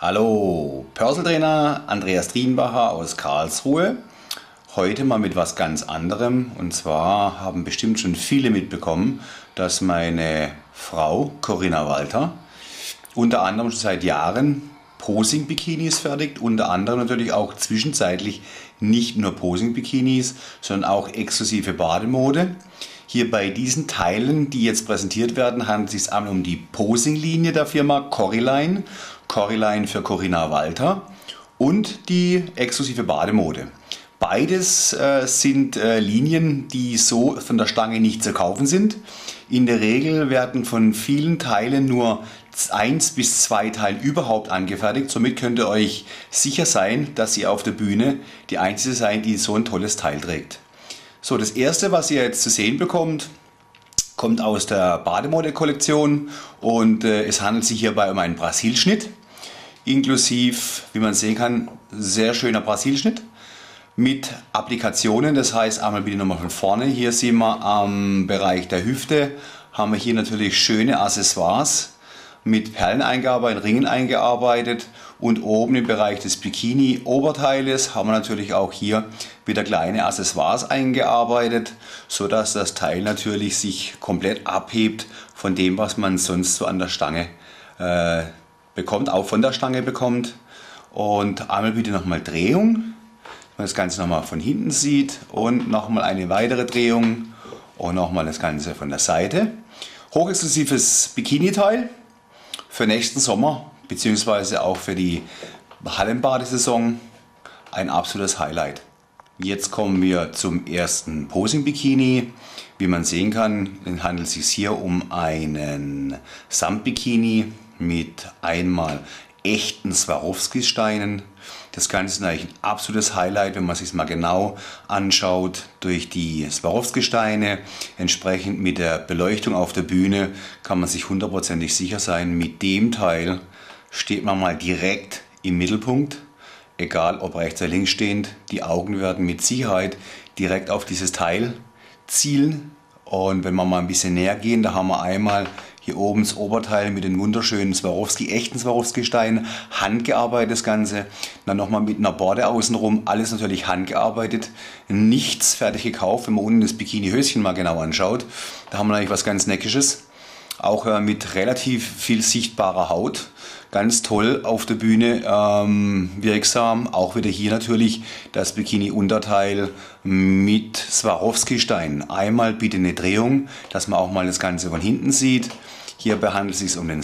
Hallo, Personal Trainer Andreas Drienbacher aus Karlsruhe. Heute mal mit was ganz anderem. Und zwar haben bestimmt schon viele mitbekommen, dass meine Frau Corinna Walter unter anderem schon seit Jahren Posing-Bikinis fertigt. Unter anderem natürlich auch zwischenzeitlich nicht nur Posing-Bikinis, sondern auch exklusive Bademode. Hier bei diesen Teilen, die jetzt präsentiert werden, handelt es sich einmal um die Posing-Linie der Firma Coriline. Coriline für Corinna Walter und die exklusive Bademode. Beides sind Linien, die so von der Stange nicht zu kaufen sind. In der Regel werden von vielen Teilen nur 1 bis 2 Teile überhaupt angefertigt. Somit könnt ihr euch sicher sein, dass ihr auf der Bühne die Einzige seid, die so ein tolles Teil trägt. So, das erste, was ihr jetzt zu sehen bekommt, kommt aus der Bademode-Kollektion und es handelt sich hierbei um einen Brasilschnitt, inklusive, wie man sehen kann, sehr schöner Brasilschnitt mit Applikationen. Das heißt, einmal bitte nochmal von vorne, hier sehen wir am Bereich der Hüfte, haben wir hier natürlich schöne Accessoires mit Perlen eingearbeitet, Ringen eingearbeitet und oben im Bereich des Bikini-Oberteiles haben wir natürlich auch hier wieder kleine Accessoires eingearbeitet, sodass das Teil natürlich sich komplett abhebt von dem, was man sonst so an der Stange bekommt, auch von der Stange bekommt. Und einmal bitte nochmal Drehung, dass man das Ganze nochmal von hinten sieht und nochmal eine weitere Drehung und nochmal das Ganze von der Seite. Hochexklusives Bikini-Teil für nächsten Sommer beziehungsweise auch für die Hallenbadesaison ein absolutes Highlight. Jetzt kommen wir zum ersten Posing-Bikini. Wie man sehen kann, handelt es sich hier um einen Samtbikini mit einmal echten Swarovski-Steinen. Das Ganze ist eigentlich ein absolutes Highlight, wenn man sich es mal genau anschaut. Durch die Swarovski-Steine, entsprechend mit der Beleuchtung auf der Bühne, kann man sich hundertprozentig sicher sein, mit dem Teil steht man mal direkt im Mittelpunkt. Egal ob rechts oder links stehend, die Augen werden mit Sicherheit direkt auf dieses Teil zielen. Und wenn wir mal ein bisschen näher gehen, da haben wir einmal hier oben das Oberteil mit den wunderschönen echten Swarovski-Steinen, handgearbeitet das Ganze. Dann nochmal mit einer Borde außenrum, alles natürlich handgearbeitet, nichts fertig gekauft. Wenn man unten das Bikini-Höschen mal genau anschaut, da haben wir eigentlich was ganz Neckisches. Auch mit relativ viel sichtbarer Haut. Ganz toll auf der Bühne, wirksam. Auch wieder hier natürlich das Bikini-Unterteil mit Swarovski-Steinen. Einmal bitte eine Drehung, dass man auch mal das Ganze von hinten sieht. Hierbei handelt es sich um den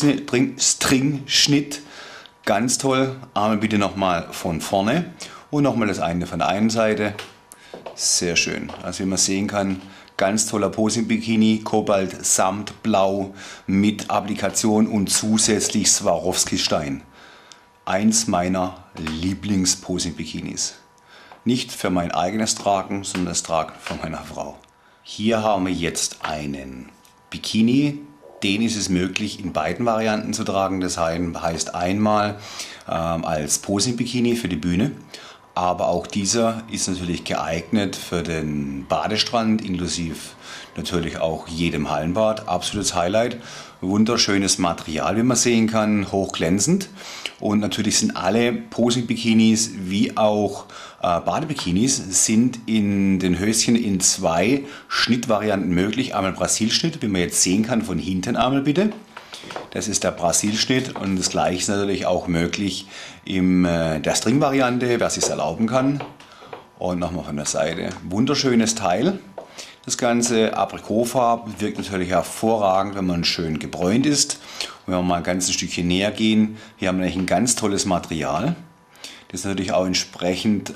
String-Schnitt. Ganz toll. Einmal bitte nochmal von vorne und nochmal das eine von der einen Seite. Sehr schön. Also wie man sehen kann, ganz toller Posing-Bikini, Kobalt, Samt, Blau mit Applikation und zusätzlich Swarovski-Stein. Eins meiner Lieblings-Posing-Bikinis. Nicht für mein eigenes Tragen, sondern das Tragen von meiner Frau. Hier haben wir jetzt einen Bikini. Den ist es möglich in beiden Varianten zu tragen. Das heißt einmal als Posing-Bikini für die Bühne. Aber auch dieser ist natürlich geeignet für den Badestrand, inklusive natürlich auch jedem Hallenbad. Absolutes Highlight. Wunderschönes Material, wie man sehen kann, hochglänzend. Und natürlich sind alle Posing-Bikinis wie auch Badebikinis sind in den Höschen in 2 Schnittvarianten möglich. Einmal Brasilschnitt, wie man jetzt sehen kann, von hinten einmal bitte. Das ist der Brasilschnitt und das gleiche ist natürlich auch möglich in der String-Variante, wer es sich erlauben kann. Und nochmal von der Seite. Wunderschönes Teil. Das Ganze Aprikotfarben wirkt natürlich hervorragend, wenn man schön gebräunt ist. Und wenn wir mal ein ganzes Stückchen näher gehen, hier haben wir ein ganz tolles Material. Das natürlich auch entsprechend,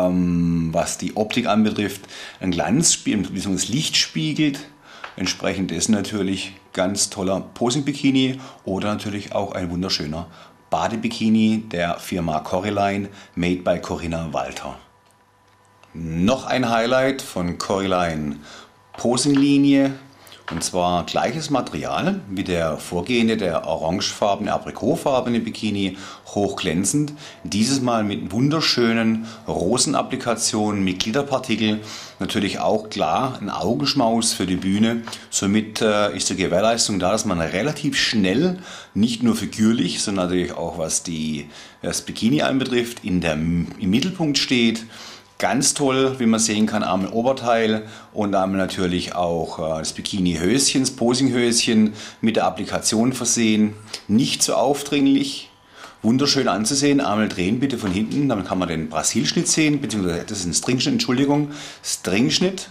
was die Optik anbetrifft, ein Glanz bzw. Licht spiegelt. Entsprechend ist natürlich ganz toller Posing-Bikini oder natürlich auch ein wunderschöner Badebikini der Firma Coriline, made by Corinna Walter. Noch ein Highlight von Coriline Posing-Linie Und zwar gleiches Material wie der vorgehende, der orangefarbene, aprikotfarbene Bikini, hochglänzend. Dieses Mal mit wunderschönen Rosenapplikationen mit Glitterpartikel. Natürlich auch klar ein Augenschmaus für die Bühne. Somit ist die Gewährleistung da, dass man relativ schnell, nicht nur figürlich, sondern natürlich auch was das Bikini anbetrifft, im Mittelpunkt steht. Ganz toll, wie man sehen kann, einmal Oberteil und einmal natürlich auch das Bikini-Höschen, das Posing-Höschen mit der Applikation versehen. Nicht so aufdringlich, wunderschön anzusehen. Einmal drehen bitte von hinten, dann kann man den Brasilschnitt sehen, beziehungsweise das ist ein Stringschnitt, Entschuldigung, Stringschnitt.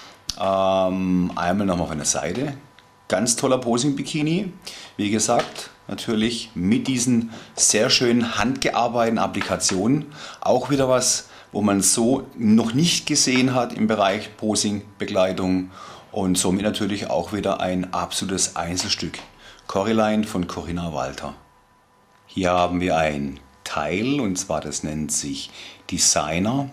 Einmal nochmal von der Seite. Ganz toller Posing-Bikini. Wie gesagt, natürlich mit diesen sehr schönen handgearbeiteten Applikationen. Auch wieder was, wo man so noch nicht gesehen hat im Bereich Posing-Bekleidung und somit natürlich auch wieder ein absolutes Einzelstück. Coryline von Corinna Walter. Hier haben wir ein Teil und zwar das nennt sich Designer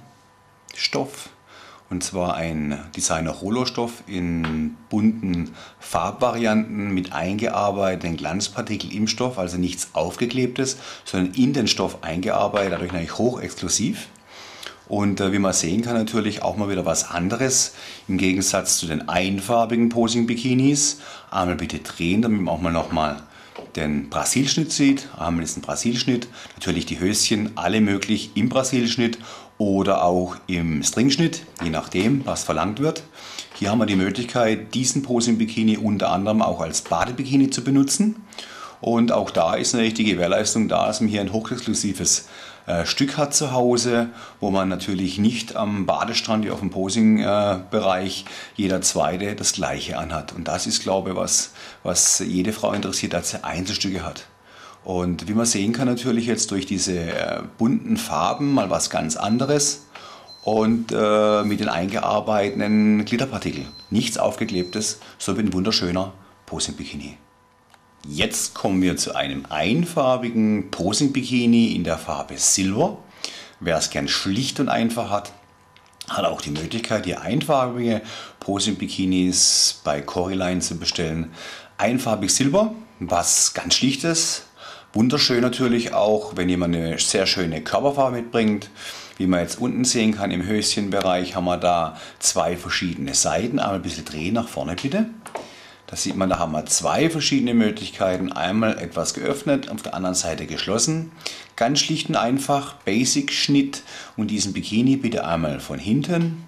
Stoff und zwar ein Designer Rollerstoff in bunten Farbvarianten mit eingearbeiteten Glanzpartikeln im Stoff, also nichts aufgeklebtes, sondern in den Stoff eingearbeitet, dadurch natürlich hochexklusiv. Und wie man sehen kann, natürlich auch mal wieder was anderes im Gegensatz zu den einfarbigen Posing-Bikinis. Einmal bitte drehen, damit man auch mal nochmal den Brasilschnitt sieht. Einmal ist ein Brasilschnitt, natürlich die Höschen, alle möglich im Brasilschnitt oder auch im Stringschnitt, je nachdem, was verlangt wird. Hier haben wir die Möglichkeit, diesen Posing-Bikini unter anderem auch als Badebikini zu benutzen. Und auch da ist natürlich die Gewährleistung da, dass man hier ein hochexklusives Stück hat zu Hause, wo man natürlich nicht am Badestrand wie auf dem Posing-Bereich jeder Zweite das Gleiche anhat. Und das ist, glaube ich, was jede Frau interessiert, dass sie Einzelstücke hat. Und wie man sehen kann, natürlich jetzt durch diese bunten Farben mal was ganz anderes und mit den eingearbeiteten Glitterpartikeln. Nichts aufgeklebtes, so wie ein wunderschöner Posing-Bikini. Jetzt kommen wir zu einem einfarbigen Posing-Bikini in der Farbe Silber. Wer es gern schlicht und einfach hat, hat auch die Möglichkeit, hier einfarbige Posing-Bikinis bei Coryline zu bestellen. Einfarbig Silber, was ganz schlichtes. Wunderschön natürlich auch, wenn jemand eine sehr schöne Körperfarbe mitbringt. Wie man jetzt unten sehen kann, im Höschenbereich haben wir da zwei verschiedene Seiten. Einmal ein bisschen drehen nach vorne bitte. Da sieht man, da haben wir zwei verschiedene Möglichkeiten. Einmal etwas geöffnet, auf der anderen Seite geschlossen. Ganz schlicht und einfach, Basic-Schnitt und diesen Bikini bitte einmal von hinten.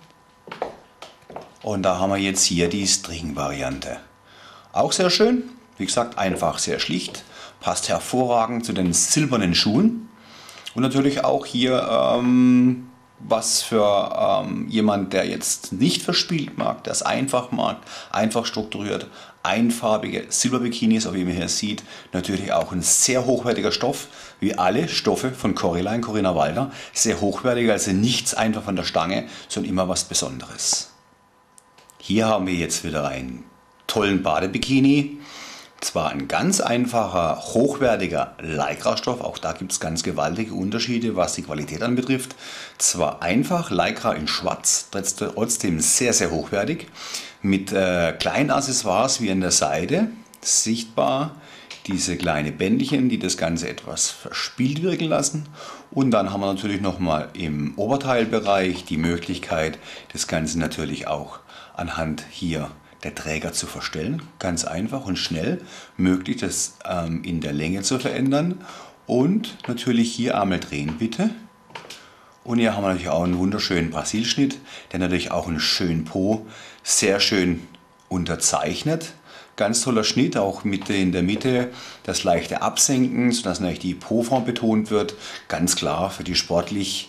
Und da haben wir jetzt hier die String-Variante. Auch sehr schön, wie gesagt, einfach sehr schlicht. Passt hervorragend zu den silbernen Schuhen. Und natürlich auch hier was für jemand, der jetzt nicht verspielt mag, der es einfach mag, einfach strukturiert, einfarbige Silberbikinis, wie man hier sieht, natürlich auch ein sehr hochwertiger Stoff, wie alle Stoffe von Coryline, Corinna Walter, sehr hochwertig, also nichts einfach von der Stange, sondern immer was Besonderes. Hier haben wir jetzt wieder einen tollen Badebikini. Zwar ein ganz einfacher, hochwertiger Lycra-Stoff, auch da gibt es ganz gewaltige Unterschiede, was die Qualität anbetrifft. Zwar einfach, Lycra in schwarz, trotzdem sehr, sehr hochwertig, mit kleinen Accessoires wie an der Seite, sichtbar diese kleinen Bändchen, die das Ganze etwas verspielt wirken lassen. Und dann haben wir natürlich nochmal im Oberteilbereich die Möglichkeit, das Ganze natürlich auch anhand hier der Träger zu verstellen. Ganz einfach und schnell möglich, das in der Länge zu verändern. Und natürlich hier einmal drehen bitte. Und hier haben wir natürlich auch einen wunderschönen Brasilschnitt, der natürlich auch einen schönen Po sehr schön unterzeichnet. Ganz toller Schnitt, auch in der Mitte das leichte Absenken, sodass natürlich die Po-Form betont wird. Ganz klar für die sportliche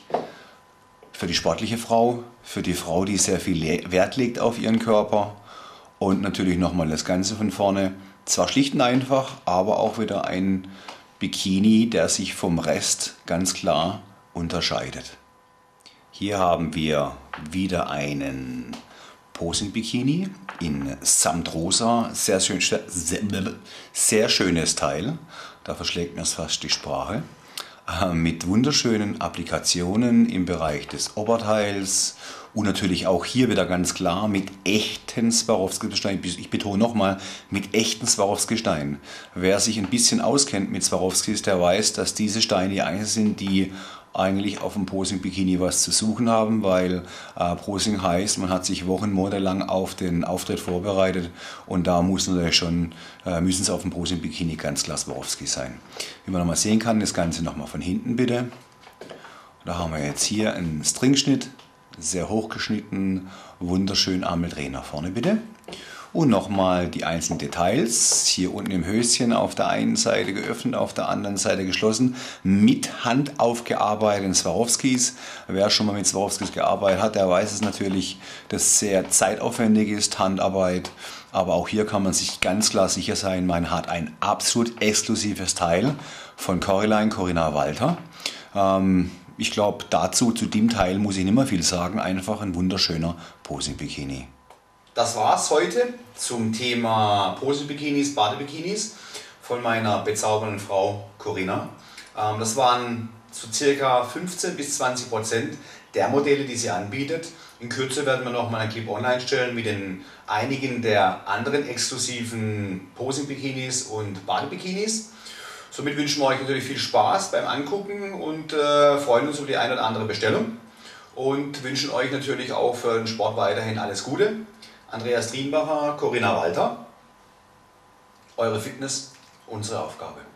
Frau, für die Frau, die sehr viel Wert legt auf ihren Körper. Und natürlich nochmal das Ganze von vorne. Zwar schlicht und einfach, aber auch wieder ein Bikini, der sich vom Rest ganz klar unterscheidet. Hier haben wir wieder einen Posing-Bikini in Samtrosa. Sehr schönes Teil. Da verschlägt mir fast die Sprache. mit wunderschönen Applikationen im Bereich des Oberteils und natürlich auch hier wieder ganz klar mit echten Swarovski-Gesteinen. Ich betone nochmal, mit echten Swarovski-Gesteinen. Wer sich ein bisschen auskennt mit Swarovskis, der weiß, dass diese Steine die einzigen sind, die eigentlich auf dem Posing-Bikini was zu suchen haben, weil Posing heißt, man hat sich Wochen, Monate lang auf den Auftritt vorbereitet und da müssen es auf dem Posing-Bikini ganz klar Swarovski sein. Wie man nochmal sehen kann, das Ganze nochmal von hinten bitte. Da haben wir jetzt hier einen Stringschnitt, sehr hochgeschnitten, wunderschön Armeldrehen nach vorne bitte. Und nochmal die einzelnen Details. Hier unten im Höschen auf der einen Seite geöffnet, auf der anderen Seite geschlossen. Mit Hand aufgearbeiteten Swarovskis. Wer schon mal mit Swarovskis gearbeitet hat, der weiß es natürlich, dass es sehr zeitaufwendig ist, Handarbeit. Aber auch hier kann man sich ganz klar sicher sein, man hat ein absolut exklusives Teil von Corinna Walter. Ich glaube, zu dem Teil muss ich nicht mehr viel sagen. Einfach ein wunderschöner Posing-Bikini. Das war's heute zum Thema Posing-Bikinis, Badebikinis von meiner bezaubernden Frau Corinna. Das waren so circa 15 bis 20% der Modelle, die sie anbietet. In Kürze werden wir noch mal einen Clip online stellen mit einigen der anderen exklusiven Posing-Bikinis und Badebikinis. Somit wünschen wir euch natürlich viel Spaß beim Angucken und freuen uns über die eine oder andere Bestellung. Und wünschen euch natürlich auch für den Sport weiterhin alles Gute. Andreas Trienbacher, Corinna Walter. Eure Fitness, unsere Aufgabe.